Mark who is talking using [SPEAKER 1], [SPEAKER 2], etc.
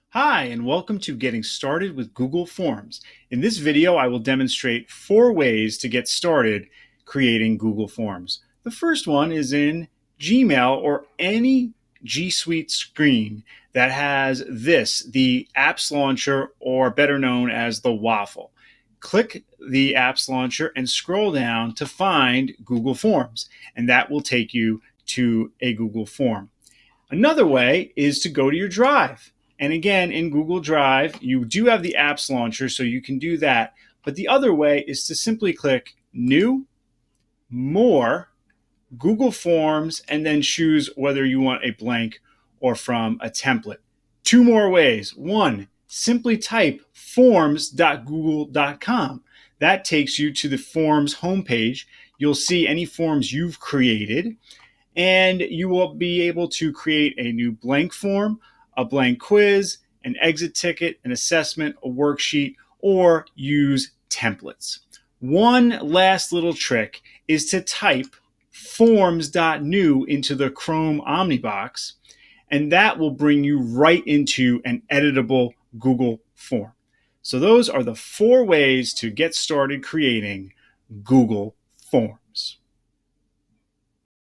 [SPEAKER 1] Hi, and welcome to Getting Started with Google Forms. In this video, I will demonstrate 4 ways to get started creating Google Forms. The first one is in Gmail or any G Suite screen that has the Apps Launcher, or better known as the Waffle. Click the Apps Launcher and scroll down to find Google Forms, and that will take you to a Google form. Another way is to go to your Drive. And again, in Google Drive, you do have the Apps Launcher, so you can do that. But the other way is to simply click New, More, Google Forms, and then choose whether you want a blank or from a template. 2 more ways. 1, simply type forms.google.com. That takes you to the Forms homepage. You'll see any forms you've created, and you will be able to create a new blank form, a blank quiz, an exit ticket, an assessment, a worksheet, or use templates. One last little trick is to type forms.new into the Chrome Omnibox, and that will bring you right into an editable Google form. So those are the 4 ways to get started creating Google Forms.